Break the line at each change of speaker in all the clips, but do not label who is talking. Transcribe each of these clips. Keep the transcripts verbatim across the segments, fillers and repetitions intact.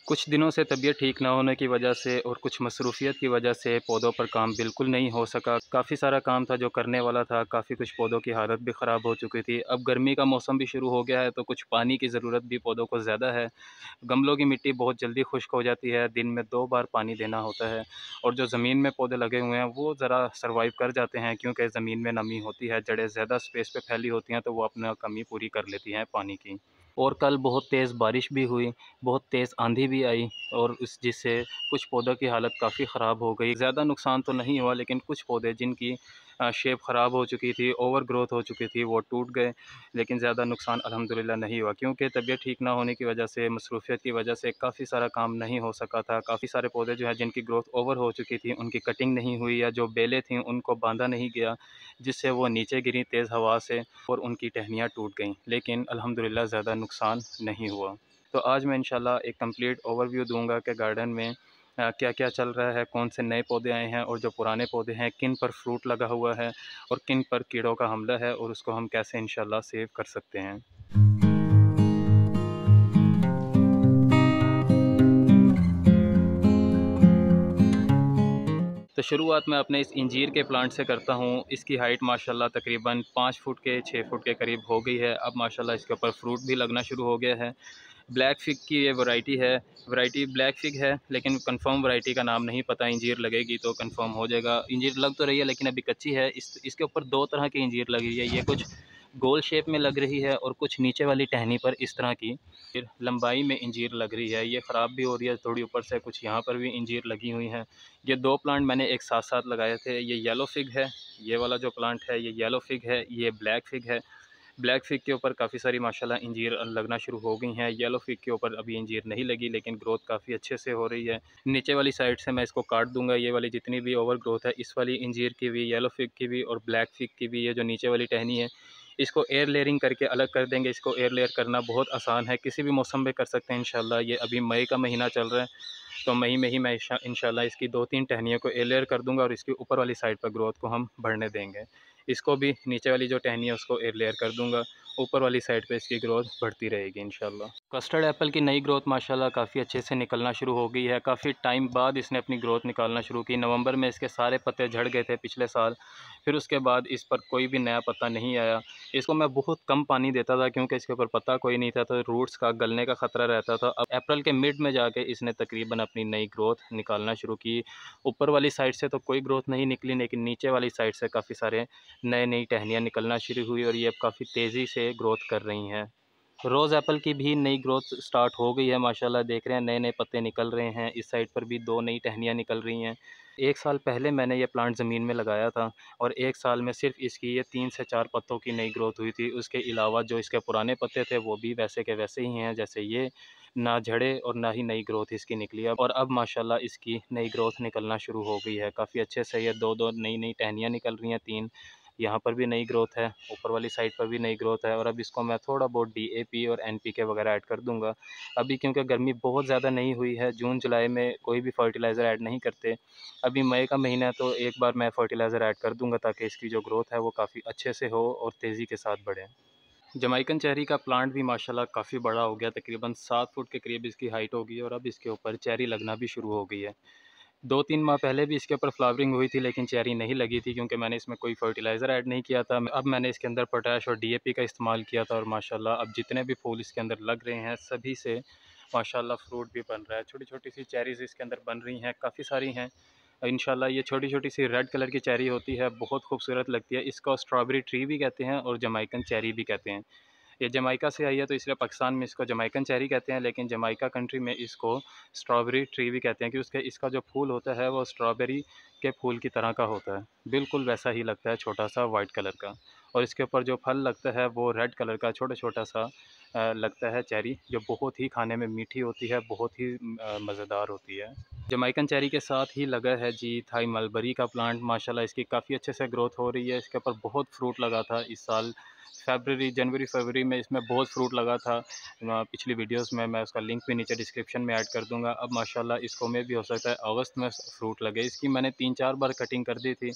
कुछ दिनों से तबीयत ठीक ना होने की वजह से और कुछ मसरूफ़ियत की वजह से पौधों पर काम बिल्कुल नहीं हो सका। काफ़ी सारा काम था जो करने वाला था, काफ़ी कुछ पौधों की हालत भी ख़राब हो चुकी थी। अब गर्मी का मौसम भी शुरू हो गया है तो कुछ पानी की ज़रूरत भी पौधों को ज़्यादा है। गमलों की मिट्टी बहुत जल्दी खुश्क हो जाती है, दिन में दो बार पानी देना होता है और जो ज़मीन में पौधे लगे हुए हैं वो ज़रा सर्वाइव कर जाते हैं क्योंकि ज़मीन में नमी होती है, जड़ें ज़्यादा स्पेस पे फैली होती हैं तो वो अपना कमी पूरी कर लेती हैं पानी की। और कल बहुत तेज़ बारिश भी हुई, बहुत तेज़ आंधी भी आई और उस जिससे कुछ पौधों की हालत काफ़ी ख़राब हो गई। ज़्यादा नुकसान तो नहीं हुआ लेकिन कुछ पौधे जिनकी अ, शेप ख़राब हो चुकी थी, ओवर ग्रोथ हो चुकी थी, वो टूट गए। लेकिन ज़्यादा नुकसान अल्हम्दुलिल्लाह नहीं हुआ क्योंकि तबीयत ठीक ना होने की वजह से, मसरूफ़ियत की वजह से काफ़ी सारा काम नहीं हो सका था। काफ़ी सारे पौधे जो हैं जिनकी ग्रोथ ओवर हो चुकी थी, उनकी कटिंग नहीं हुई या जो बेलें थीं उनको बाँधा नहीं गया, जिससे वो नीचे गिरी तेज़ हवा से और उनकी टहनियाँ टूट गईं। लेकिन अल्हम्दुलिल्लाह ज़्यादा नुकसान नहीं हुआ। तो आज मैं इंशाल्लाह एक कंप्लीट ओवरव्यू दूँगा कि गार्डन में अ, क्या-क्या चल रहा है, कौन से नए पौधे आए हैं और जो पुराने पौधे हैं, किन पर फ्रूट लगा हुआ है और किन पर कीड़ों का हमला है और उसको हम कैसे इंशाल्लाह सेव कर सकते हैं। तो शुरुआत मैं अपने इस इंजीर के प्लांट से करता हूँ। इसकी हाइट माशाल्लाह तकरीबन पाँच फुट के छः फुट के करीब हो गई है। अब माशाल्लाह इसके ऊपर फ्रूट भी लगना शुरू हो गया है। ब्लैक फिग की ये वैरायटी है। वैरायटी ब्लैक फिग है लेकिन कंफर्म वैरायटी का नाम नहीं पता। इंजीर लगेगी तो कंफर्म हो जाएगा। इंजीर लग तो रही है लेकिन अभी कच्ची है। इस इसके ऊपर दो तरह की इंजीर लगी है। ये कुछ गोल शेप में लग रही है और कुछ नीचे वाली टहनी पर इस तरह की फिर लंबाई में इंजीर लग रही है। ये ख़राब भी हो रही है थोड़ी ऊपर से, कुछ यहाँ पर भी इंजीर लगी हुई हैं। ये दो प्लांट मैंने एक साथ साथ लगाए थे। ये येलो फिग है, ये वाला जो प्लांट है ये येलो फिग है, ये ब्लैक फिग है। ब्लैक फिग के ऊपर काफ़ी सारी माशाल्लाह इंजीर लगना शुरू हो गई हैं। येलो फिग के ऊपर अभी इंजीर नहीं लगी लेकिन ग्रोथ काफ़ी अच्छे से हो रही है। नीचे वाली साइड से मैं इसको काट दूंगा। ये वाली जितनी भी ओवर ग्रोथ है, इस वाली इंजीर की भी, येलो फिग की भी और ब्लैक फिग की भी, ये जो नीचे वाली टहनी है इसको एयर लेयरिंग करके अलग कर देंगे। इसको एयर लेयर करना बहुत आसान है, किसी भी मौसम में कर सकते हैं इंशाल्लाह। ये अभी मई का महीना चल रहा है तो मई में ही मैं इंशाल्लाह इसकी दो तीन टहनियों को एयर लेयर कर दूंगा और इसकी ऊपर वाली साइड पर ग्रोथ को हम बढ़ने देंगे। इसको भी नीचे वाली जो टहनी है उसको एयर लेयर कर दूंगा, ऊपर वाली साइड पे इसकी ग्रोथ बढ़ती रहेगी इंशाल्लाह। कस्टर्ड एप्पल की नई ग्रोथ माशाल्लाह काफ़ी अच्छे से निकलना शुरू हो गई है। काफ़ी टाइम बाद इसने अपनी ग्रोथ निकालना शुरू की। नवंबर में इसके सारे पत्ते झड़ गए थे पिछले साल, फिर उसके बाद इस पर कोई भी नया पत्ता नहीं आया। इसको मैं बहुत कम पानी देता था क्योंकि इसके ऊपर पत्ता कोई नहीं था तो रूट्स का गलने का ख़तरा रहता था। अब अप्रैल के मिड में जाके इसने तकरीबन अपनी नई ग्रोथ निकालना शुरू की। ऊपर वाली साइड से तो कोई ग्रोथ नहीं निकली लेकिन नीचे वाली साइड से काफ़ी सारे नए नई टहनियाँ निकलना शुरू हुई और ये अब काफ़ी तेज़ी से ग्रोथ कर रही हैं। रोज़ एप्पल की भी नई ग्रोथ स्टार्ट हो गई है माशाल्लाह। देख रहे हैं नए नए पत्ते निकल रहे हैं। इस साइड पर भी दो नई टहनियाँ निकल रही हैं। एक साल पहले मैंने ये प्लांट ज़मीन में लगाया था और एक साल में सिर्फ इसकी ये तीन से चार पत्तों की नई ग्रोथ हुई थी। उसके अलावा जो इसके पुराने पत्ते थे वो भी वैसे के वैसे ही हैं जैसे ये, ना झड़े और ना ही नई ग्रोथ इसकी निकली अब। और अब माशाल्लाह इसकी नई ग्रोथ निकलना शुरू हो गई है काफ़ी अच्छे से। ये दो दो नई नई टहनियाँ निकल रही हैं, तीन यहाँ पर भी नई ग्रोथ है, ऊपर वाली साइड पर भी नई ग्रोथ है। और अब इसको मैं थोड़ा बहुत डीएपी और एनपीके वगैरह ऐड कर दूंगा। अभी क्योंकि गर्मी बहुत ज़्यादा नहीं हुई है, जून जुलाई में कोई भी फर्टिलाइज़र ऐड नहीं करते। अभी मई का महीना है तो एक बार मैं फर्टिलाइज़र ऐड कर दूंगा ताकि इसकी जो ग्रोथ है वो काफ़ी अच्छे से हो और तेज़ी के साथ बढ़े। जमैकन चेरी का प्लांट भी माशाल्लाह काफ़ी बड़ा हो गया, तकरीबन सात फुट के करीब इसकी हाइट हो गई है और अब इसके ऊपर चेरी लगना भी शुरू हो गई है। दो तीन माह पहले भी इसके ऊपर फ्लावरिंग हुई थी लेकिन चेरी नहीं लगी थी क्योंकि मैंने इसमें कोई फर्टिलाइज़र ऐड नहीं किया था। अब मैंने इसके अंदर पोटैश और डीएपी का इस्तेमाल किया था और माशाल्लाह अब जितने भी फूल इसके अंदर लग रहे हैं सभी से माशाल्लाह फ्रूट भी बन रहा है। छोटी-छोटी सी चेरीज़ इसके अंदर बन रही हैं, काफ़ी सारी हैं। इंशाल्लाह ये छोटी-छोटी सी रेड कलर की चेरी होती है, बहुत खूबसूरत लगती है। इसको स्ट्रॉबेरी ट्री भी कहते हैं और जमैकन चेरी भी कहते हैं। ये जमाइका से आई है तो इसलिए पाकिस्तान में इसको जमैकन चेरी कहते हैं लेकिन जमाइका कंट्री में इसको स्ट्रॉबेरी ट्री भी कहते हैं कि उसके इसका जो फूल होता है वो स्ट्रॉबेरी के फूल की तरह का होता है, बिल्कुल वैसा ही लगता है, छोटा सा वाइट कलर का। और इसके ऊपर जो फल लगता है वो रेड कलर का छोटा छोटा सा अ, लगता है चेरी, जो बहुत ही खाने में मीठी होती है, बहुत ही अ, मज़ेदार होती है। जमैकन चेरी के साथ ही लगा है जी थाई मलबरी का प्लांट। माशाल्लाह इसकी काफ़ी अच्छे से ग्रोथ हो रही है। इसके ऊपर बहुत फ्रूट लगा था इस साल फरवरी जनवरी फरवरी में इसमें बहुत फ्रूट लगा था। अ, पिछली वीडियोस में मैं उसका लिंक भी नीचे डिस्क्रिप्शन में ऐड कर दूंगा। अब माशाल्लाह इसको में भी हो सकता है अगस्त में फ्रूट लगे। इसकी मैंने तीन चार बार कटिंग कर दी थी,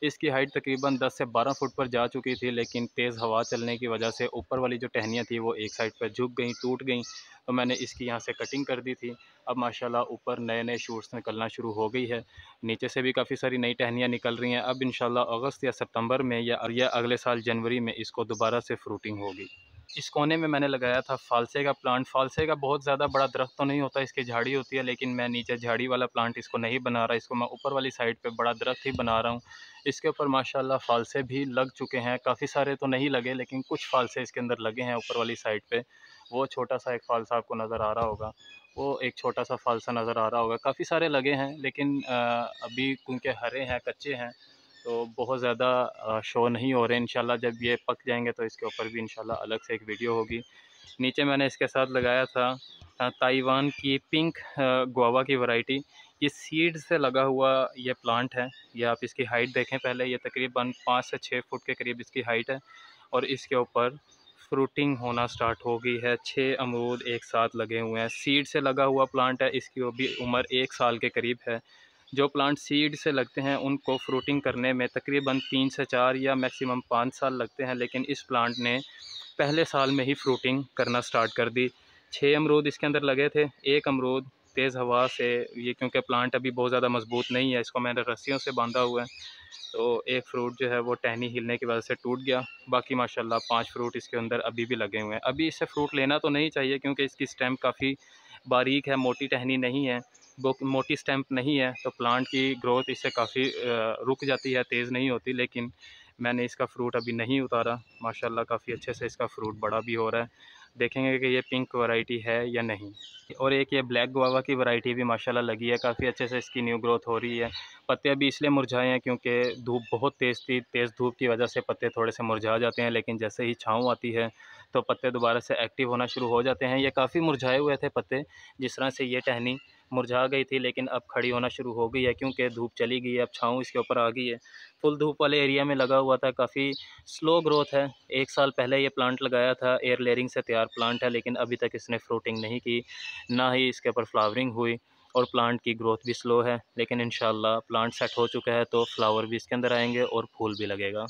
इसकी हाइट तकरीबन दस से बारह फुट पर जा चुकी थी, लेकिन तेज़ हवा चलने की वजह से ऊपर वाली जो टहनियाँ थी वो एक साइड पर झुक गई, टूट गई। तो मैंने इसकी यहाँ से कटिंग कर दी थी। अब माशाल्लाह ऊपर नए नए शूट्स निकलना शुरू हो गई है। नीचे से भी काफ़ी सारी नई टहनियाँ निकल रही हैं। अब इंशाल्लाह अगस्त या सितंबर में या या अगले साल जनवरी में इसको दोबारा से फ्रूटिंग होगी। इस कोने में मैंने लगाया था फ़ालसे का प्लांट। फ़ालसे का बहुत ज़्यादा बड़ा दरख्त तो नहीं होता, इसकी झाड़ी होती है, लेकिन मैं नीचे झाड़ी वाला प्लांट इसको नहीं बना रहा, इसको मैं ऊपर वाली साइड पे बड़ा दरख्त ही बना रहा हूँ। इसके ऊपर माशाल्लाह फ़ालसे भी लग चुके हैं, काफ़ी सारे तो नहीं लगे, लेकिन कुछ फ़ालसे इसके अंदर लगे हैं ऊपर वाली साइड पे। वो छोटा-सा एक फ़ालसा आपको नज़र आ रहा होगा, वो एक छोटा-सा फ़ालसा नज़र आ रहा होगा। काफ़ी सारे लगे हैं, लेकिन अ, अभी क्योंकि हरे हैं, कच्चे हैं, तो बहुत ज़्यादा अ, शो नहीं हो रहे। इंशाल्लाह जब ये पक जाएंगे तो इसके ऊपर भी इंशाल्लाह अलग से एक वीडियो होगी। नीचे मैंने इसके साथ लगाया था अ, ताइवान की पिंक अ, गुआवा की वैरायटी। ये सीड से लगा हुआ ये प्लांट है। ये आप इसकी हाइट देखें पहले, ये तकरीबन पाँच से छः फुट के करीब इसकी हाइट है और इसके ऊपर फ्रूटिंग होना स्टार्ट हो गई है। छः अमरूद एक साथ लगे हुए हैं। सीड से लगा हुआ प्लांट है, इसकी वो भी उम्र एक साल के करीब है। जो प्लांट सीड से लगते हैं उनको फ्रूटिंग करने में तकरीबन तीन से चार या मैक्सिमम पाँच साल लगते हैं, लेकिन इस प्लांट ने पहले साल में ही फ्रूटिंग करना स्टार्ट कर दी। छः अमरूद इसके अंदर लगे थे। एक अमरूद तेज़ हवा से, ये क्योंकि प्लांट अभी बहुत ज़्यादा मजबूत नहीं है, इसको मैंने रस्सियों से बांधा हुआ है, तो एक फ्रूट जो है वो टहनी हिलने की वजह से टूट गया। बाकी माशाल्लाह पांच फ्रूट इसके अंदर अभी भी लगे हुए हैं। अभी इससे फ्रूट लेना तो नहीं चाहिए क्योंकि इसकी स्टेम काफ़ी बारीक है, मोटी टहनी नहीं है, वो मोटी स्टेम्प नहीं है, तो प्लांट की ग्रोथ इससे काफ़ी रुक जाती है, तेज़ नहीं होती। लेकिन मैंने इसका फ़्रूट अभी नहीं उतारा। माशाल्लाह काफ़ी अच्छे से इसका फ़्रूट बड़ा भी हो रहा है। देखेंगे कि ये पिंक वैरायटी है या नहीं। और एक ये ब्लैक गुआवा की वैरायटी भी माशाल्लाह लगी है, काफ़ी अच्छे से इसकी न्यू ग्रोथ हो रही है। पत्ते अभी इसलिए मुरझाए हैं क्योंकि धूप बहुत तेज़ थी, तेज़ धूप की वजह से पत्ते थोड़े से मुरझा जाते हैं, लेकिन जैसे ही छाँव आती है तो पत्ते दोबारा से एक्टिव होना शुरू हो जाते हैं। ये काफ़ी मुरझाए हुए थे पत्ते, जिस तरह से ये टहनी मुरझा गई थी, लेकिन अब खड़ी होना शुरू हो गई है क्योंकि धूप चली गई है, अब छाँव इसके ऊपर आ गई है। फुल धूप वाले एरिया में लगा हुआ था, काफ़ी स्लो ग्रोथ है। एक साल पहले ये प्लांट लगाया था, एयर लेयरिंग से तैयार प्लांट है, लेकिन अभी तक इसने फ्रूटिंग नहीं की, ना ही इसके ऊपर फ्लावरिंग हुई और प्लांट की ग्रोथ भी स्लो है। लेकिन इंशाल्लाह प्लांट सेट हो चुका है तो फ्लावर भी इसके अंदर आएंगे और फूल भी लगेगा।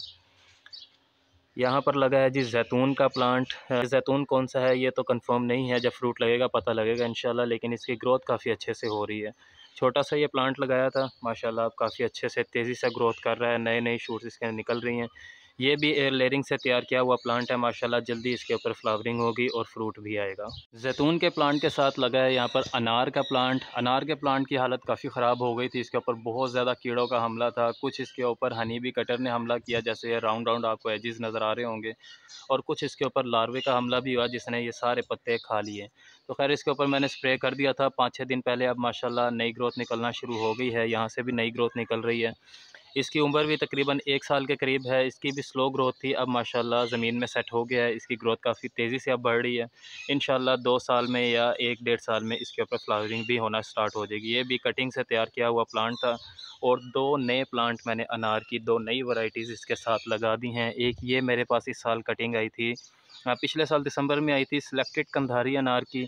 यहाँ पर लगा है जी जैतून का प्लांट। जैतून कौन सा है ये तो कंफर्म नहीं है, जब फ्रूट लगेगा पता लगेगा इंशाल्लाह, लेकिन इसकी ग्रोथ काफ़ी अच्छे से हो रही है। छोटा सा ये प्लांट लगाया था, माशाल्लाह अब काफ़ी अच्छे से तेज़ी से ग्रोथ कर रहा है, नए नए शूट्स इसके निकल रही हैं। ये भी एयर लेयरिंग से तैयार किया हुआ प्लांट है, माशाल्लाह जल्दी इसके ऊपर फ्लावरिंग होगी और फ्रूट भी आएगा। जैतून के प्लांट के साथ लगा है यहाँ पर अनार का प्लांट। अनार के प्लांट की हालत काफ़ी ख़राब हो गई थी, इसके ऊपर बहुत ज़्यादा कीड़ों का हमला था। कुछ इसके ऊपर हनी बी कटर ने हमला किया, जैसे ये राउंड राउंड आपको एजिस नज़र आ रहे होंगे, और कुछ इसके ऊपर लार्वे का हमला भी हुआ जिसने ये सारे पत्ते खा लिए। तो खैर इसके ऊपर मैंने स्प्रे कर दिया था पाँच छः दिन पहले। अब माशाल्लाह नई ग्रोथ निकलना शुरू हो गई है, यहाँ से भी नई ग्रोथ निकल रही है। इसकी उम्र भी तकरीबन एक साल के करीब है। इसकी भी स्लो ग्रोथ थी, अब माशाल्लाह ज़मीन में सेट हो गया है, इसकी ग्रोथ काफ़ी तेज़ी से अब बढ़ रही है। इंशाल्लाह दो साल में या एक डेढ़ साल में इसके ऊपर फ्लावरिंग भी होना स्टार्ट हो जाएगी। ये भी कटिंग से तैयार किया हुआ प्लांट था और दो नए प्लांट मैंने अनार की दो नई वैरायटीज़ इसके साथ लगा दी हैं। एक ये मेरे पास इस साल कटिंग आई थी, पिछले साल दिसंबर में आई थी, सिलेक्टेड कंधारी अनार की,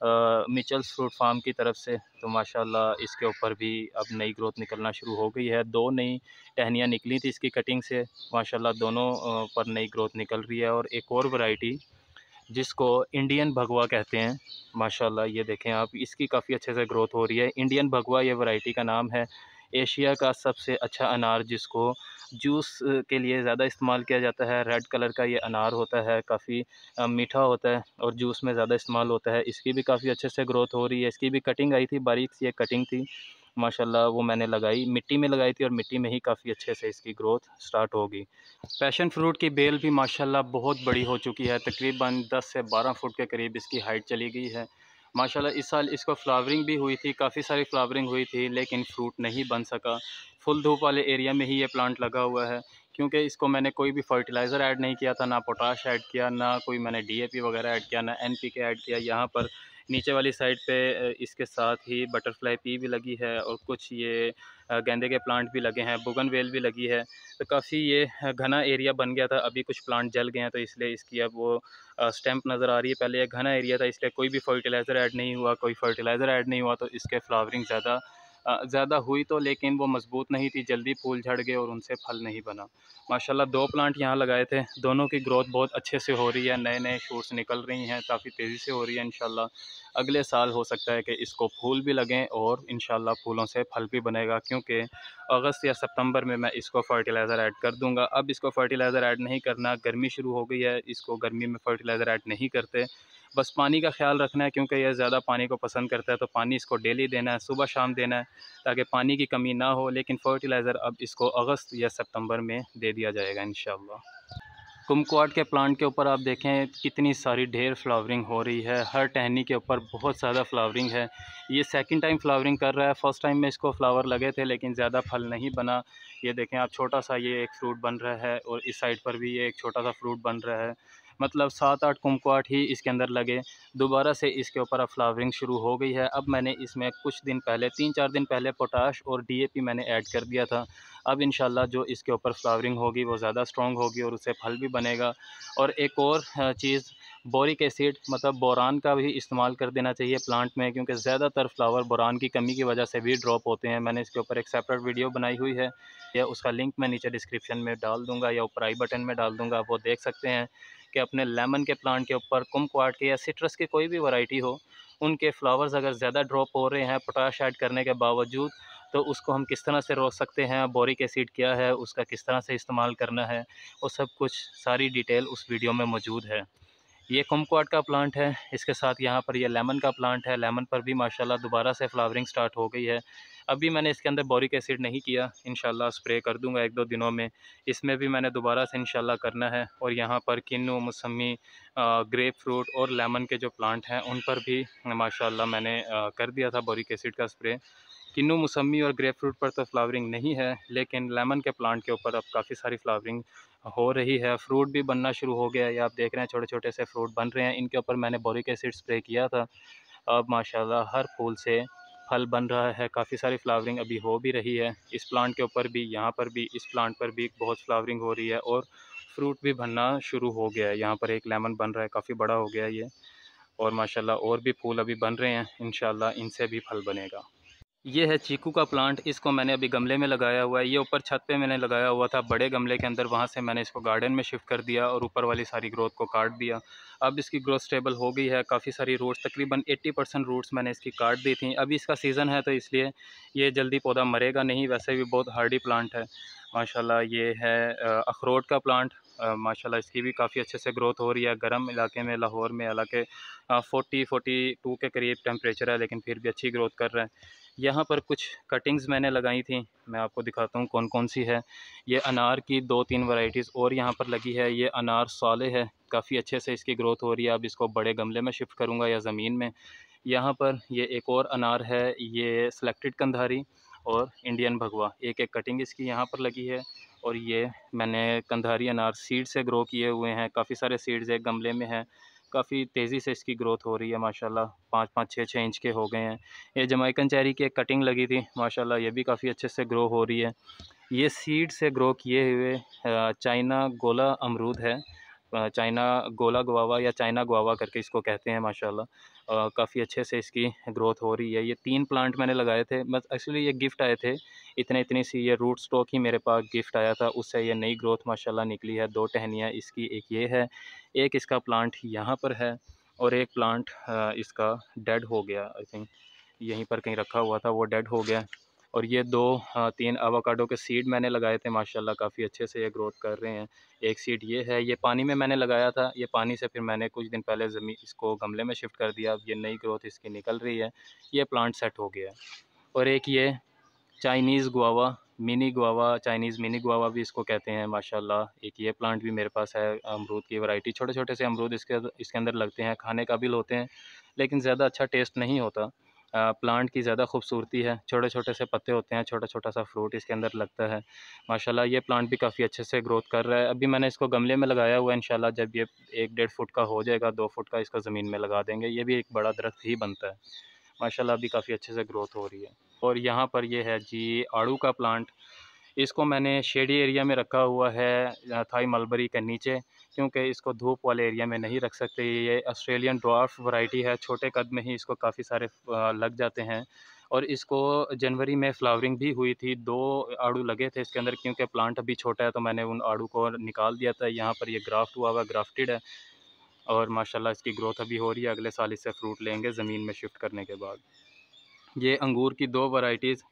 मिचल्स फ्रूट फार्म की तरफ से। तो माशाल्लाह इसके ऊपर भी अब नई ग्रोथ निकलना शुरू हो गई है। दो नई टहनियाँ निकली थी इसकी कटिंग से, माशाल्लाह दोनों पर नई ग्रोथ निकल रही है। और एक और वैरायटी जिसको इंडियन भगवा कहते हैं, माशाल्लाह ये देखें आप, इसकी काफ़ी अच्छे से ग्रोथ हो रही है। इंडियन भगवा ये वैरायटी का नाम है। एशिया का सबसे अच्छा अनार जिसको जूस के लिए ज़्यादा इस्तेमाल किया जाता है। रेड कलर का ये अनार होता है, काफ़ी मीठा होता है और जूस में ज़्यादा इस्तेमाल होता है। इसकी भी काफ़ी अच्छे से ग्रोथ हो रही है। इसकी भी कटिंग आई थी, बारीक सी एक कटिंग थी, माशाल्लाह वो मैंने लगाई, मिट्टी में लगाई थी और मिट्टी में ही काफ़ी अच्छे से इसकी ग्रोथ स्टार्ट होगी। पैशन फ्रूट की बेल भी माशाल्लाह बहुत बड़ी हो चुकी है, तकरीबन दस से बारह फुट के करीब इसकी हाइट चली गई है। माशाल्लाह इस साल इसको फ्लावरिंग भी हुई थी, काफ़ी सारी फ्लावरिंग हुई थी, लेकिन फ्रूट नहीं बन सका। फुल धूप वाले एरिया में ही ये प्लांट लगा हुआ है, क्योंकि इसको मैंने कोई भी फर्टिलाइज़र ऐड नहीं किया था, ना पोटाश ऐड किया, ना कोई मैंने डीएपी वगैरह ऐड किया, ना एनपीके ऐड किया। यहाँ पर नीचे वाली साइड पे इसके साथ ही बटरफ्लाई पी भी लगी है और कुछ ये गेंदे के प्लांट भी लगे हैं, बुगनवेल भी लगी है। तो काफ़ी ये घना एरिया बन गया था। अभी कुछ प्लांट जल गए हैं तो इसलिए इसकी अब वो स्टैम्प नज़र आ रही है। पहले ये घना एरिया था, इसलिए कोई भी फर्टिलाइज़र ऐड नहीं हुआ, कोई फर्टिलाइज़र ऐड नहीं हुआ, तो इसके फ्लावरिंग ज़्यादा ज़्यादा हुई तो, लेकिन वो मज़बूत नहीं थी, जल्दी फूल झड़ गए और उनसे फल नहीं बना। माशाल्लाह दो प्लांट यहाँ लगाए थे, दोनों की ग्रोथ बहुत अच्छे से हो रही है, नए नए शूट्स निकल रही हैं, काफ़ी तेज़ी से हो रही है। इंशाल्लाह अगले साल हो सकता है कि इसको फूल भी लगें और इंशाल्लाह फूलों से फल भी बनेगा, क्योंकि अगस्त या सितंबर में मैं इसको फर्टिलाइज़र ऐड कर दूँगा। अब इसको फर्टिलाइज़र ऐड नहीं करना, गर्मी शुरू हो गई है, इसको गर्मी में फर्टिलाइज़र ऐड नहीं करते। बस पानी का ख़्याल रखना है, क्योंकि यह ज़्यादा पानी को पसंद करता है, तो पानी इसको डेली देना है, सुबह शाम देना है, ताकि पानी की कमी ना हो। लेकिन फर्टिलाइज़र अब इसको अगस्त या सितंबर में दे दिया जाएगा इंशाल्लाह। कुमकुआट के प्लांट के ऊपर आप देखें कितनी सारी ढेर फ्लावरिंग हो रही है, हर टहनी के ऊपर बहुत ज़्यादा फ्लावरिंग है। ये सेकंड टाइम फ्लावरिंग कर रहा है, फ़र्स्ट टाइम में इसको फ्लावर लगे थे लेकिन ज़्यादा फल नहीं बना। ये देखें आप, छोटा सा ये एक फ्रूट बन रहा है और इस साइड पर भी ये एक छोटा सा फ्रूट बन रहा है। मतलब सात आठ कुमकुआट ही इसके अंदर लगे, दोबारा से इसके ऊपर अब फ्लावरिंग शुरू हो गई है। अब मैंने इसमें कुछ दिन पहले, तीन चार दिन पहले पोटाश और डी ए पी मैंने ऐड कर दिया था। अब इंशाल्लाह जो इसके ऊपर फ्लावरिंग होगी वो ज़्यादा स्ट्रॉन्ग होगी और उससे फल भी बनेगा। और एक और चीज़, बोरिक एसिड मतलब बोरान का भी इस्तेमाल कर देना चाहिए प्लांट में, क्योंकि ज़्यादातर फ्लावर बोरान की कमी की वजह से भी ड्रॉप होते हैं। मैंने इसके ऊपर एक सेपरेट वीडियो बनाई हुई है, या उसका लिंक मैं नीचे डिस्क्रिप्शन में डाल दूँगा या ऊपर आई बटन में डाल दूँगा, आप वो देख सकते हैं कि अपने लेमन के प्लांट के ऊपर, कुमकुआट के या सिट्रस की कोई भी वैरायटी हो, उनके फ्लावर्स अगर ज़्यादा ड्रॉप हो रहे हैं पोटाश ऐड करने के बावजूद, तो उसको हम किस तरह से रोक सकते हैं, बोरिक एसिड क्या है, उसका किस तरह से इस्तेमाल करना है, वो सब कुछ सारी डिटेल उस वीडियो में मौजूद है। ये कुमकुआट का प्लांट है, इसके साथ यहाँ पर ये लेमन का प्लांट है। लेमन पर भी माशाल्लाह दोबारा से फ्लावरिंग स्टार्ट हो गई है। अभी मैंने इसके अंदर बोरिक एसिड नहीं किया, इंशाल्लाह स्प्रे कर दूंगा एक दो दिनों में। इसमें भी मैंने दोबारा से इंशाल्लाह करना है। और यहाँ पर किन्नू, मौसमी, ग्रेप फ्रूट और लेमन के जो प्लांट हैं उन पर भी माशाल्लाह मैंने आ, कर दिया था बोरिक एसिड का स्प्रे। किन्नू, मौसमी और ग्रेप फ्रूट पर तो फ्लावरिंग नहीं है, लेकिन लेमन के प्लांट के ऊपर अब काफ़ी सारी फ्लावरिंग हो रही है। फ्रूट भी बनना शुरू हो गया है, ये आप देख रहे हैं छोटे छोटे से फ्रूट बन रहे हैं। इनके ऊपर मैंने बोरिक एसिड स्प्रे किया था। अब माशाल्लाह हर फूल से फल बन रहा है, काफ़ी सारी फ्लावरिंग अभी हो भी रही है। इस प्लांट के ऊपर भी, यहाँ पर भी, इस प्लांट पर भी बहुत फ्लावरिंग हो रही है और फ्रूट भी बनना शुरू हो गया है। यहाँ पर एक लेमन बन रहा है, काफ़ी बड़ा हो गया है ये। और माशाल्लाह और भी फूल अभी बन रहे हैं, इंशाल्लाह इनसे भी फल बनेगा। ये है चीकू का प्लांट, इसको मैंने अभी गमले में लगाया हुआ है। ये ऊपर छत पे मैंने लगाया हुआ था बड़े गमले के अंदर, वहाँ से मैंने इसको गार्डन में शिफ्ट कर दिया और ऊपर वाली सारी ग्रोथ को काट दिया। अब इसकी ग्रोथ स्टेबल हो गई है, काफ़ी सारी रूट्स, तकरीबन अस्सी परसेंट रूट्स मैंने इसकी काट दी थी। अभी इसका सीज़न है तो इसलिए ये जल्दी पौधा मरेगा नहीं, वैसे भी बहुत हार्डी प्लांट है माशाल्लाह। ये है अखरोट का प्लांट, माशाल्लाह इसकी भी काफ़ी अच्छे से ग्रोथ हो रही है। गर्म इलाके में, लाहौर में, हालांकि फोर्टी फोर्टी टू के करीब टेम्परेचर है, लेकिन फिर भी अच्छी ग्रोथ कर रहा है। यहाँ पर कुछ कटिंग्स मैंने लगाई थी, मैं आपको दिखाता हूँ कौन कौन सी है। ये अनार की दो तीन वैरायटीज़ और यहाँ पर लगी है। ये अनार साले है, काफ़ी अच्छे से इसकी ग्रोथ हो रही है। अब इसको बड़े गमले में शिफ्ट करूँगा या ज़मीन में। यहाँ पर ये एक और अनार है, ये सिलेक्टेड कंधारी और इंडियन भगवा, एक एक कटिंग इसकी यहाँ पर लगी है। और ये मैंने कंधारी अनार सीड से ग्रो किए हुए हैं, काफ़ी सारे सीड्स एक गमले में हैं, काफ़ी तेज़ी से इसकी ग्रोथ हो रही है माशाल्लाह। पाँच पाँच छः छः इंच के हो गए हैं। ये जमैकन चेरी की एक कटिंग लगी थी माशाल्लाह, ये भी काफ़ी अच्छे से ग्रो हो रही है। ये सीड से ग्रो किए हुए चाइना गोला अमरूद है, चाइना गोला गुआवा या चाइना गुआवा करके इसको कहते हैं माशाल्लाह। काफ़ी अच्छे से इसकी ग्रोथ हो रही है। ये तीन प्लांट मैंने लगाए थे, बस एक्चुअली ये गिफ्ट आए थे, इतने इतनी सी ये रूट स्टॉक ही मेरे पास गिफ्ट आया था, उससे ये नई ग्रोथ माशाल्लाह निकली है। दो टहनियाँ इसकी, एक ये है, एक इसका प्लांट यहाँ पर है और एक प्लांट इसका डेड हो गया, आई थिंक यहीं पर कहीं रखा हुआ था, वो डेड हो गया। और ये दो तीन एवोकाडो के सीड मैंने लगाए थे माशाल्लाह, काफ़ी अच्छे से ये ग्रोथ कर रहे हैं। एक सीड ये है, ये पानी में मैंने लगाया था, ये पानी से फिर मैंने कुछ दिन पहले ज़मीन इसको गमले में शिफ्ट कर दिया। अब ये नई ग्रोथ इसकी निकल रही है, ये प्लांट सेट हो गया है। और एक ये Chinese guava, mini guava, Chinese mini guava भी इसको कहते हैं माशाल्लाह, एक ये प्लांट भी मेरे पास है। अमरूद की वैरायटी, छोटे छोटे से अमरूद इसके इसके अंदर लगते हैं, खाने काबिल होते हैं, लेकिन ज़्यादा अच्छा टेस्ट नहीं होता। प्लांट की ज़्यादा खूबसूरती है, छोटे छोटे से पत्ते होते हैं, छोटा छोटा सा फ्रूट इसके अंदर लगता है माशाल्लाह। ये प्लांट भी काफ़ी अच्छे से ग्रोथ कर रहा है। अभी मैंने इसको गमले में लगाया हुआ है, इंशाल्लाह जब ये एक डेढ़ फुट का हो जाएगा, दो फुट का, इसको ज़मीन में लगा देंगे, ये भी एक बड़ा दरख्त ही बनता है माशाल्लाह। अभी काफ़ी अच्छे से ग्रोथ हो रही है। और यहाँ पर ये है जी आड़ू का प्लांट, इसको मैंने शेडी एरिया में रखा हुआ है, थाई मलबरी के नीचे, क्योंकि इसको धूप वाले एरिया में नहीं रख सकते। ये ऑस्ट्रेलियन ड्वार्फ वैरायटी है, छोटे कद में ही इसको काफ़ी सारे लग जाते हैं और इसको जनवरी में फ्लावरिंग भी हुई थी, दो आड़ू लगे थे इसके अंदर, क्योंकि प्लांट अभी छोटा है तो मैंने उन आड़ू को निकाल दिया था। यहाँ पर ये ग्राफ्ट हुआ हुआ, ग्राफ्टेड है और माशाल्लाह इसकी ग्रोथ अभी हो रही है। अगले साल इससे फ्रूट लेंगे ज़मीन में शिफ्ट करने के बाद। ये अंगूर की दो वैरायटीज़,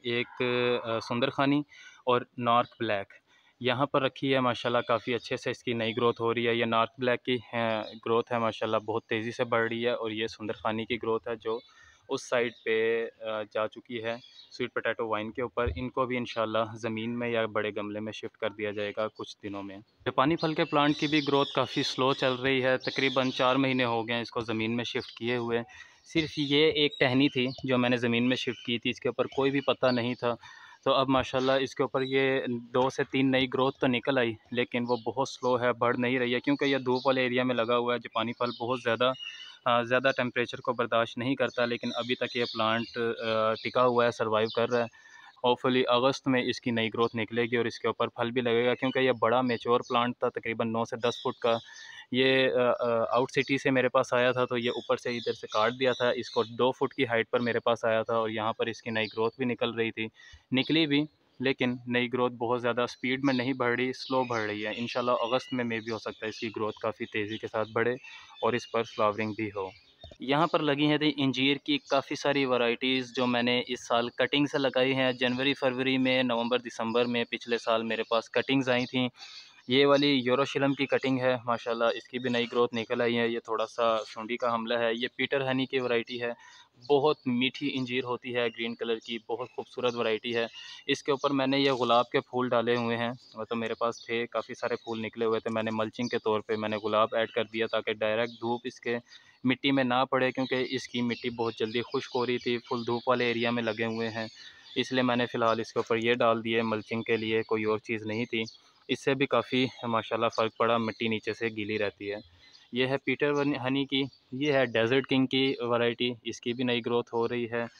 एक सुंदर खानी और नॉर्थ ब्लैक यहाँ पर रखी है। माशाल्लाह काफ़ी अच्छे से इसकी नई ग्रोथ हो रही है। ये नॉर्थ ब्लैक की है ग्रोथ है माशाल्लाह बहुत तेज़ी से बढ़ रही है, और ये सुंदर खानी की ग्रोथ है जो उस साइड पे जा चुकी है स्वीट पोटैटो वाइन के ऊपर। इनको भी इंशाल्लाह ज़मीन में या बड़े गमले में शिफ्ट कर दिया जाएगा कुछ दिनों में। जापानी फल के प्लांट की भी ग्रोथ काफ़ी स्लो चल रही है, तकरीबन चार महीने हो गए हैं इसको ज़मीन में शिफ्ट किए हुए। सिर्फ ये एक टहनी थी जो मैंने ज़मीन में शिफ्ट की थी, इसके ऊपर कोई भी पत्ता नहीं था। तो अब माशाल्लाह इसके ऊपर ये दो से तीन नई ग्रोथ तो निकल आई, लेकिन वो बहुत स्लो है, बढ़ नहीं रही है, क्योंकि ये धूप वाले एरिया में लगा हुआ है। जापानी फल बहुत ज़्यादा ज़्यादा टेम्परेचर को बर्दाश्त नहीं करता, लेकिन अभी तक ये प्लांट टिका हुआ है, सर्वाइव कर रहा है। होपफुली अगस्त में इसकी नई ग्रोथ निकलेगी और इसके ऊपर फल भी लगेगा, क्योंकि ये बड़ा मेच्योर प्लांट था, तकरीबन नौ से दस फुट का। ये आउट सिटी से मेरे पास आया था, तो ये ऊपर से इधर से काट दिया था, इसको दो फुट की हाइट पर मेरे पास आया था, और यहाँ पर इसकी नई ग्रोथ भी निकल रही थी, निकली भी, लेकिन नई ग्रोथ बहुत ज़्यादा स्पीड में नहीं बढ़ रही, स्लो बढ़ रही है। इंशाल्लाह अगस्त में मे भी हो सकता है इसकी ग्रोथ काफ़ी तेज़ी के साथ बढ़े और इस पर फ्लावरिंग भी हो। यहाँ पर लगी हैं थी इंजीर की काफ़ी सारी वैरायटीज़ जो मैंने इस साल कटिंग से लगाई हैं। जनवरी फरवरी में, नवंबर दिसंबर में पिछले साल मेरे पास कटिंग्स आई थी। ये वाली यूरोशिलम की कटिंग है माशाल्लाह, इसकी भी नई ग्रोथ निकल आई है। ये थोड़ा सा सूंडी का हमला है। ये पीटर हनी की वैरायटी है, बहुत मीठी इंजीर होती है, ग्रीन कलर की, बहुत खूबसूरत वैरायटी है। इसके ऊपर मैंने ये गुलाब के फूल डाले हुए हैं, वो तो मेरे पास थे, काफ़ी सारे फूल निकले हुए थे। मैंने मल्चिंग के तौर पे मैंने गुलाब ऐड कर दिया ताकि डायरेक्ट धूप इसके मिट्टी में ना पड़े, क्योंकि इसकी मिट्टी बहुत जल्दी खुश्क हो रही थी, फुल धूप वाले एरिया में लगे हुए हैं, इसलिए मैंने फ़िलहाल इसके ऊपर ये डाल दिए मल्चिंग के लिए, कोई और चीज़ नहीं थी। इससे भी काफ़ी माशाल्लाह फ़र्क पड़ा, मिट्टी नीचे से गीली रहती है। ये है पीटर वन हनी की, ये है डेज़र्ट किंग की वैरायटी, इसकी भी नई ग्रोथ हो रही है।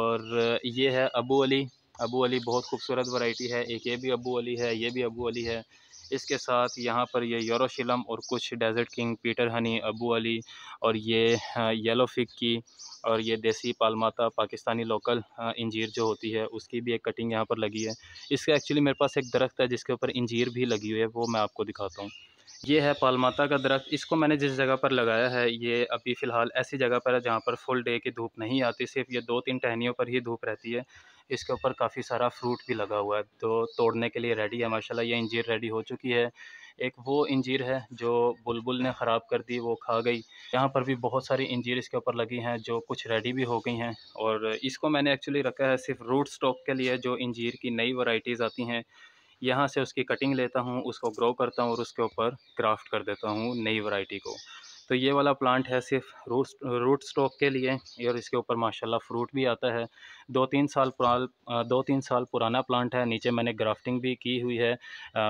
और ये है अबू अली, अबू अली बहुत खूबसूरत वैरायटी है। एक ये भी अबू अली है, ये भी अबू अली है। इसके साथ यहाँ पर ये यूरोशिलम और कुछ desert king, Peter honey, Abu Ali और ये येलो फिग की, और ये देसी पालमाता पाकिस्तानी लोकल इंजीर जो होती है उसकी भी एक कटिंग यहाँ पर लगी है। इसका एक्चुअली मेरे पास एक दरख्त है जिसके ऊपर इंजीर भी लगी हुई है, वो मैं आपको दिखाता हूँ। ये है पालमाता का दरख्त, इसको मैंने जिस जगह पर लगाया है ये अभी फ़िलहाल ऐसी जगह पर है जहाँ पर फुल डे की धूप नहीं आती, सिर्फ ये दो तीन टहनियों पर ही धूप रहती है। इसके ऊपर काफ़ी सारा फ्रूट भी लगा हुआ है, तो तोड़ने के लिए रेडी है माशाल्लाह। ये इंजीर रेडी हो चुकी है। एक वो इंजीर है जो बुलबुल ने ख़राब कर दी, वो खा गई। यहाँ पर भी बहुत सारी इंजीर इसके ऊपर लगी हैं जो कुछ रेडी भी हो गई हैं, और इसको मैंने एक्चुअली रखा है सिर्फ रूट स्टॉक के लिए। जो इंजीर की नई वैराइटीज़ आती हैं यहाँ से उसकी कटिंग लेता हूँ, उसको ग्रो करता हूँ और उसके ऊपर ग्राफ्ट कर देता हूँ नई वैरायटी को। तो ये वाला प्लांट है सिर्फ रूट रूट स्टॉक के लिए, और इसके ऊपर माशाल्लाह फ्रूट भी आता है। दो तीन साल पुराना दो तीन साल पुराना प्लांट है। नीचे मैंने ग्राफ्टिंग भी की हुई है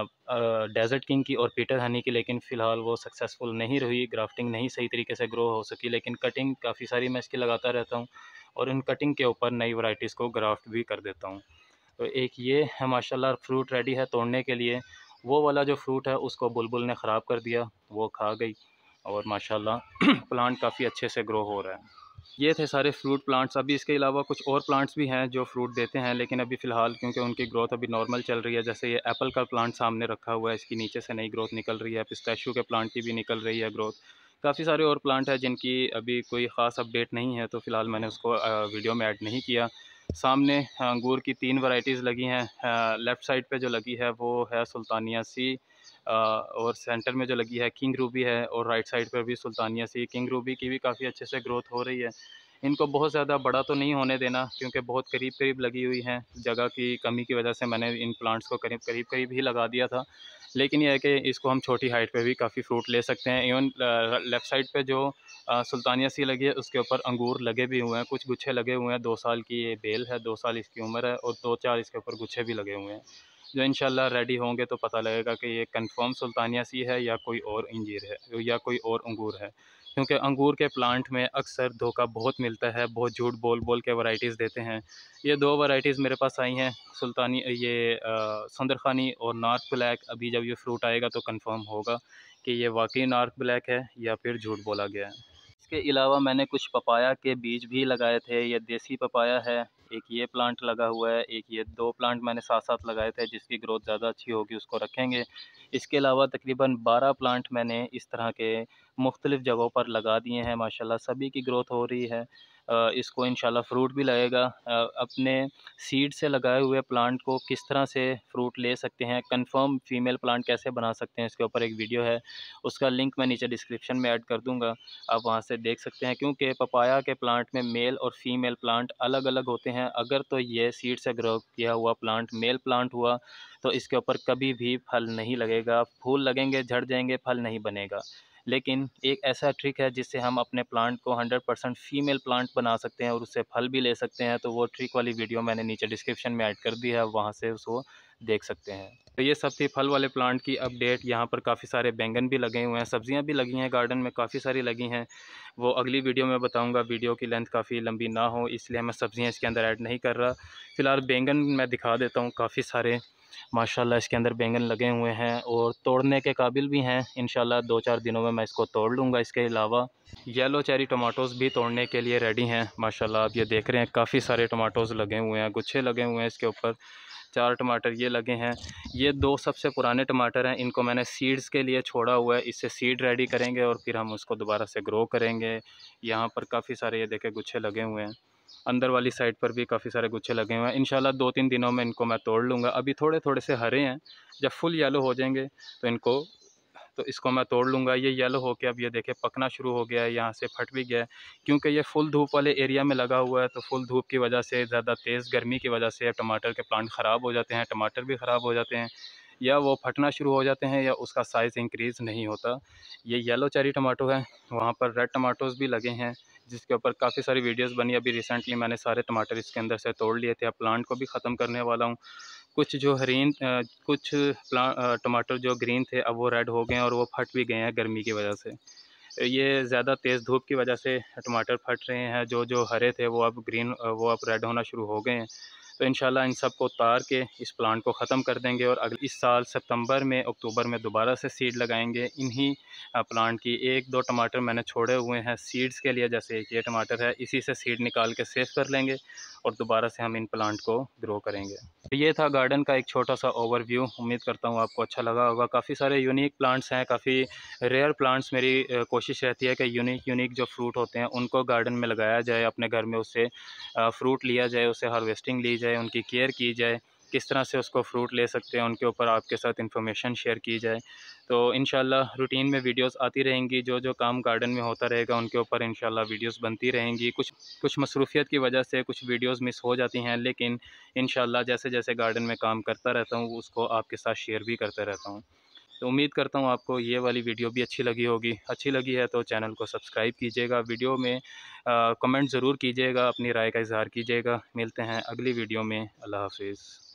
डेज़र्ट किंग की और पीटर हनी की, लेकिन फ़िलहाल वो सक्सेसफुल नहीं रही, ग्राफ्टिंग नहीं सही तरीके से ग्रो हो सकी। लेकिन कटिंग काफ़ी सारी मैं इसकी लगाता रहता हूँ, और इन कटिंग के ऊपर नई वैराइटीज़ को ग्राफ्ट भी कर देता हूँ। तो एक ये है माशाल्लाह फ्रूट रेडी है तोड़ने के लिए। वो वाला जो फ्रूट है उसको बुलबुल ने ख़राब कर दिया, वो खा गई, और माशाल्लाह प्लांट काफ़ी अच्छे से ग्रो हो रहा है। ये थे सारे फ्रूट प्लांट्स। अभी इसके अलावा कुछ और प्लांट्स भी हैं जो फ्रूट देते हैं, लेकिन अभी फ़िलहाल क्योंकि उनकी ग्रोथ अभी नॉर्मल चल रही है। जैसे ये एप्पल का प्लांट सामने रखा हुआ है, इसकी नीचे से नई ग्रोथ निकल रही है। पिस्ताशियो के प्लांट की भी निकल रही है ग्रोथ। काफ़ी सारे और प्लांट हैं जिनकी अभी कोई ख़ास अपडेट नहीं है, तो फ़िलहाल मैंने उसको वीडियो में ऐड नहीं किया। सामने अंगूर की तीन वैरायटीज़ लगी हैं। लेफ़्ट साइड पे जो लगी है वो है सुल्तानिया सी, और सेंटर में जो लगी है किंग रूबी है, और राइट साइड पर भी सुल्तानिया सी। किंग रूबी की भी काफ़ी अच्छे से ग्रोथ हो रही है। इनको बहुत ज़्यादा बड़ा तो नहीं होने देना, क्योंकि बहुत करीब करीब लगी हुई हैं। जगह की कमी की वजह से मैंने इन प्लांट्स को करीब करीब करीब ही लगा दिया था, लेकिन यह है कि इसको हम छोटी हाइट पे भी काफ़ी फ्रूट ले सकते हैं। इवन लेफ़्ट साइड पे जो सुल्तानिया सी लगी है उसके ऊपर अंगूर लगे भी हुए हैं, कुछ गुच्छे लगे हुए हैं। दो साल की ये बेल है, दो साल इसकी उम्र है, और दो चार इसके ऊपर गुच्छे भी लगे हुए हैं, जो इंशाल्लाह रेडी होंगे तो पता लगेगा कि ये कंफर्म सुल्तानिया सी है या कोई और इंजीर है या कोई और अंगूर है। क्योंकि अंगूर के प्लांट में अक्सर धोखा बहुत मिलता है, बहुत झूठ बोल बोल के वैराइटीज़ देते हैं। ये दो वैराइटीज़ मेरे पास आई हैं, सुल्तानी ये सुंदरखानी और नॉर्थ ब्लैक। अभी जब ये फ्रूट आएगा तो कंफर्म होगा कि ये वाकई नॉर्थ ब्लैक है या फिर झूठ बोला गया है। इसके अलावा मैंने कुछ पपाया के बीज भी लगाए थे। ये देसी पपाया है, एक ये प्लांट लगा हुआ है, एक ये दो प्लांट मैंने साथ-साथ लगाए थे जिसकी ग्रोथ ज़्यादा अच्छी होगी उसको रखेंगे। इसके अलावा तकरीबन बारह प्लांट मैंने इस तरह के मुख्तलिफ़ जगहों पर लगा दिए हैं, माशाल्लाह सभी की ग्रोथ हो रही है। अ, इसको इंशाल्लाह फ्रूट भी लगेगा। अ, अपने सीड से लगाए हुए प्लांट को किस तरह से फ्रूट ले सकते हैं, कन्फर्म फीमेल प्लांट कैसे बना सकते हैं, इसके ऊपर एक वीडियो है, उसका लिंक मैं नीचे डिस्क्रिप्शन में ऐड कर दूँगा। आप वहाँ से देख सकते हैं, क्योंकि पपाया के प्लांट में मेल और फीमेल प्लांट अलग-अलग होते हैं। अगर तो ये सीड से ग्रो किया हुआ प्लांट मेल प्लांट हुआ, तो इसके ऊपर कभी भी फल नहीं लगेगा, फूल लगेंगे, झड़ जाएँगे, फल नहीं बनेगा। लेकिन एक ऐसा ट्रिक है जिससे हम अपने प्लांट को हंड्रेड परसेंट फीमेल प्लांट बना सकते हैं और उससे फल भी ले सकते हैं। तो वो ट्रिक वाली वीडियो मैंने नीचे डिस्क्रिप्शन में ऐड कर दी है, आप वहाँ से उसको देख सकते हैं। तो ये सब थी फल वाले प्लांट की अपडेट। यहाँ पर काफ़ी सारे बैंगन भी लगे हुए हैं, सब्जियाँ भी लगी हैं, गार्डन में काफ़ी सारी लगी हैं। वो अगली वीडियो में बताऊँगा, वीडियो की लेंथ काफ़ी लंबी ना हो इसलिए मैं सब्जियाँ इसके अंदर ऐड नहीं कर रहा। फ़िलहाल बैंगन मैं दिखा देता हूँ, काफ़ी सारे माशाल्लाह इसके अंदर बैंगन लगे हुए हैं और तोड़ने के काबिल भी हैं। इंशाल्लाह दो चार दिनों में मैं इसको तोड़ लूँगा। इसके अलावा येलो चेरी टमाटोज़ भी तोड़ने के लिए रेडी हैं। माशाल्लाह आप ये देख रहे हैं, काफ़ी सारे टमाटोज़ लगे हुए हैं, गुच्छे लगे हुए हैं इसके ऊपर। चार टमाटर ये लगे हैं। ये दो सबसे पुराने टमाटर हैं, इनको मैंने सीड्स के लिए छोड़ा हुआ है। इससे सीड रेडी करेंगे और फिर हम उसको दोबारा से ग्रो करेंगे। यहाँ पर काफ़ी सारे ये देखें गुच्छे लगे हुए हैं। अंदर वाली साइड पर भी काफ़ी सारे गुच्छे लगे हुए हैं। इंशाल्लाह दो तीन दिनों में इनको मैं तोड़ लूँगा। अभी थोड़े-थोड़े से हरे हैं, जब फुल येलो हो जाएंगे तो इनको तो इसको मैं तोड़ लूँगा। ये येलो हो के अब ये देखें पकना शुरू हो गया है, यहाँ से फट भी गया है। क्योंकि ये फुल धूप वाले एरिया में लगा हुआ है, तो फुल धूप की वजह से, ज़्यादा तेज़ गर्मी की वजह से टमाटर के प्लांट ख़राब हो जाते हैं, टमाटर भी ख़राब हो जाते हैं, या वो फटना शुरू हो जाते हैं या उसका साइज़ इंक्रीज़ नहीं होता। ये येलो चेरी टमाटो है, वहाँ पर रेड टमाटोज़ भी लगे हैं जिसके ऊपर काफ़ी सारी वीडियोस बनी। अभी रिसेंटली मैंने सारे टमाटर इसके अंदर से तोड़ लिए थे, अब प्लांट को भी ख़त्म करने वाला हूँ। कुछ जो हरीन अ, कुछ प्ला अ, टमाटर जो ग्रीन थे अब वो रेड हो गए हैं और वो फट भी गए हैं गर्मी की वजह से। ये ज़्यादा तेज़ धूप की वजह से टमाटर फट रहे हैं, जो जो हरे थे वो अब ग्रीन अ, वो अब रेड होना शुरू हो गए हैं। तो इंशाल्लाह इन सब को उतार के इस प्लांट को ख़त्म कर देंगे और अगले इस साल सितंबर में, अक्टूबर में दोबारा से सीड लगाएंगे इन्हीं प्लांट की। एक दो टमाटर मैंने छोड़े हुए हैं सीड्स के लिए, जैसे एक ये टमाटर है, इसी से सीड निकाल के सेव कर लेंगे और दोबारा से हम इन प्लांट को ग्रो करेंगे। तो ये था गार्डन का एक छोटा सा ओवरव्यू। उम्मीद करता हूँ आपको अच्छा लगा होगा। काफ़ी सारे यूनिक प्लांट्स हैं, काफ़ी रेयर प्लांट्स। मेरी कोशिश रहती है कि यूनिक यूनिक जो फ्रूट होते हैं उनको गार्डन में लगाया जाए, अपने घर में उससे फ्रूट लिया जाए, उससे हार्वेस्टिंग ली जाए, उनकी केयर की जाए, किस तरह से उसको फ्रूट ले सकते हैं उनके ऊपर आपके साथ इन्फॉर्मेशन शेयर की जाए। तो इंशाल्लाह रूटीन में वीडियोस आती रहेंगी, जो जो काम गार्डन में होता रहेगा उनके ऊपर इंशाल्लाह वीडियोस बनती रहेंगी। कुछ कुछ मसरूफ़ियत की वजह से कुछ वीडियोस मिस हो जाती हैं, लेकिन इंशाल्लाह जैसे जैसे गार्डन में काम करता रहता हूँ उसको आपके साथ शेयर भी करता रहता हूँ। तो उम्मीद करता हूँ आपको ये वाली वीडियो भी अच्छी लगी होगी। अच्छी लगी है तो चैनल को सब्सक्राइब कीजिएगा, वीडियो में कमेंट ज़रूर कीजिएगा, अपनी राय का इज़हार कीजिएगा। मिलते हैं अगली वीडियो में। अल्लाह हाफ़िज़।